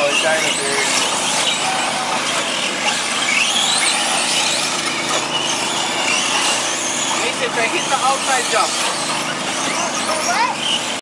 it's kind of weird. Makes it hit the outside jump.